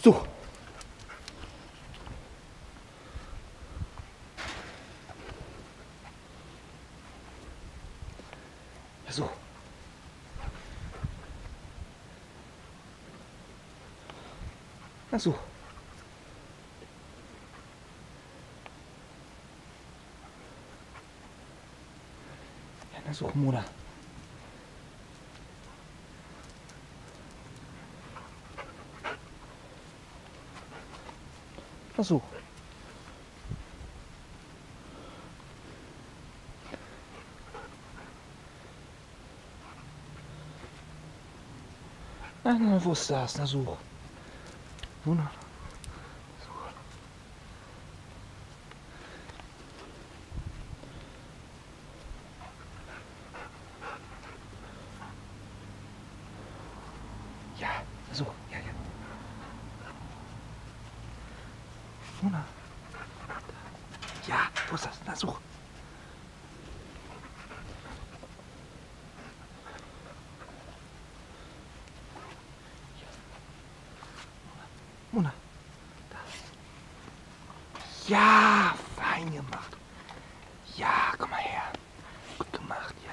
du. So. Na so. Ja, na so, Mona. Na so. Na, wo ist das? Na so. Mona. So. Ja, so, ja, ja. Mona. Ja, wo ist das? Na, such. Mona. Da. Ja, fein gemacht. Ja, komm mal her. Gut gemacht.